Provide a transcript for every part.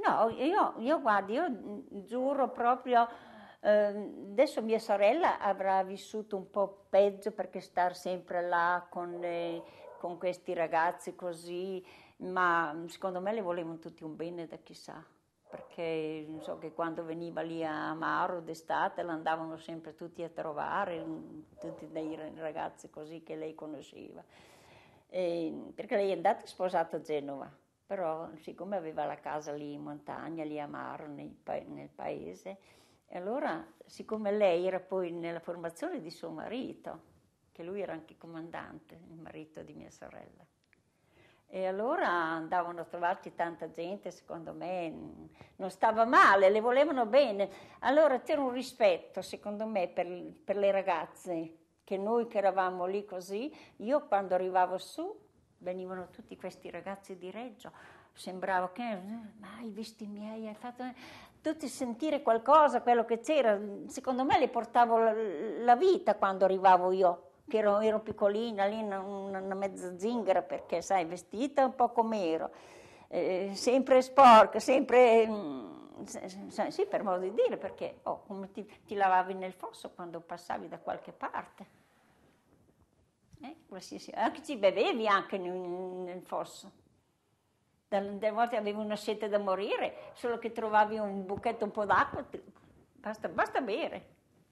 No, io guardi, io giuro proprio, adesso mia sorella avrà vissuto un po' peggio perché star sempre là con questi ragazzi così, ma secondo me le volevano tutti un bene da chissà, perché so che quando veniva lì a Maro d'estate l'andavano sempre tutti a trovare, tutti dei ragazzi così che lei conosceva. Perché lei è andata sposata a Genova, però siccome aveva la casa lì in montagna, lì a Maro, nel paese, e allora siccome lei era poi nella formazione di suo marito, che lui era anche comandante, il marito di mia sorella, e allora andavano a trovarci tanta gente, secondo me non stava male, le volevano bene, allora c'era un rispetto secondo me per le ragazze, che noi che eravamo lì così, io quando arrivavo su venivano tutti questi ragazzi di Reggio, sembrava che, ma i visti miei, hai fatto tutti sentire qualcosa, quello che c'era, secondo me le portavo la vita quando arrivavo io, che ero piccolina, lì una mezza zingara, perché sai, vestita un po' come ero, sempre sporca, sempre, sì, per modo di dire, perché come ti lavavi nel fosso quando passavi da qualche parte. Qualsiasi, anche ci bevevi anche nel fosso. Delle volte avevi una sete da morire, solo che trovavi un buchetto, un po' d'acqua, basta bere.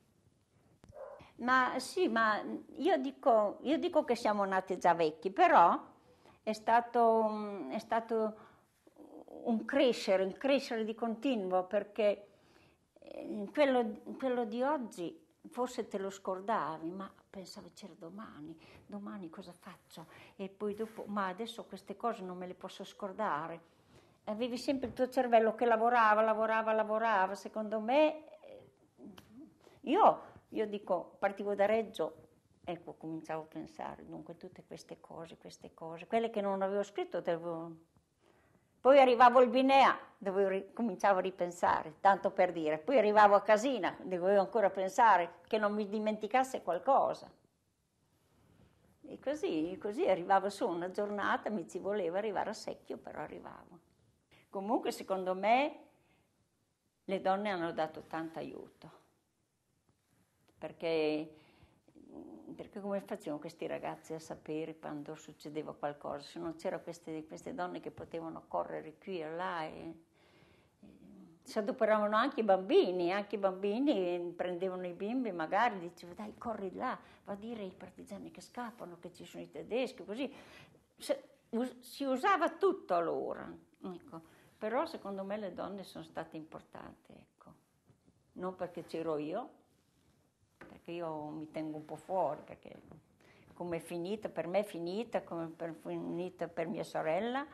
Ma sì, ma io dico che siamo nati già vecchi, però è stato un crescere di continuo, perché quello di oggi forse te lo scordavi, ma pensavi c'era domani cosa faccio? E poi dopo, ma adesso queste cose non me le posso scordare. Avevi sempre il tuo cervello che lavorava, secondo me, io dico, partivo da Reggio, ecco, cominciavo a pensare, dunque tutte queste cose, quelle che non avevo scritto, poi arrivavo al Binea, cominciavo a ripensare, tanto per dire, poi arrivavo a Casina, dovevo ancora pensare che non mi dimenticasse qualcosa. E così arrivavo su una giornata, mi ci voleva arrivare a secchio, però arrivavo. Comunque, secondo me, le donne hanno dato tanto aiuto, perché come facevano questi ragazzi a sapere quando succedeva qualcosa? Se non c'erano queste donne che potevano correre qui e là, e si adoperavano anche i bambini prendevano i bimbi, magari dicevano dai corri là, va a dire ai partigiani che scappano, che ci sono i tedeschi, così. Si usava tutto allora, ecco. Però secondo me le donne sono state importanti, ecco. Non perché c'ero io, perché io mi tengo un po' fuori, perché come è finita, per me è finita, come è finita per mia sorella.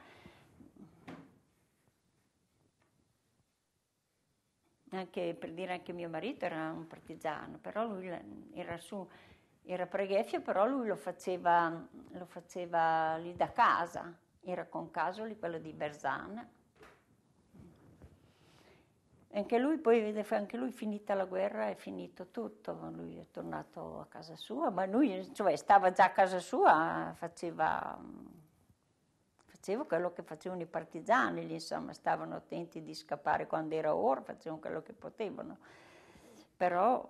Anche per dire, anche mio marito era un partigiano, però lui era preghefio, però lui lo faceva lì da casa, era con Casoli, quello di Berzana. Anche lui finita la guerra è finito tutto, lui è tornato a casa sua, ma lui cioè, stava già a casa sua, faceva quello che facevano i partigiani, lì, insomma, stavano attenti di scappare quando era ora, facevano quello che potevano. Però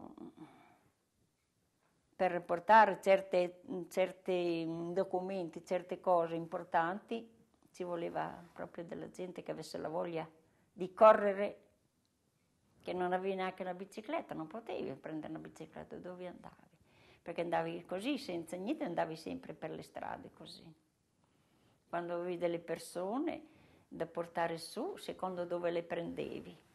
per portare certi documenti, certe cose importanti, ci voleva proprio della gente che avesse la voglia di correre, che non avevi neanche una bicicletta, non potevi prendere una bicicletta, dove andavi? Perché andavi così, senza niente, andavi sempre per le strade così. Quando avevi delle persone da portare su, secondo dove le prendevi.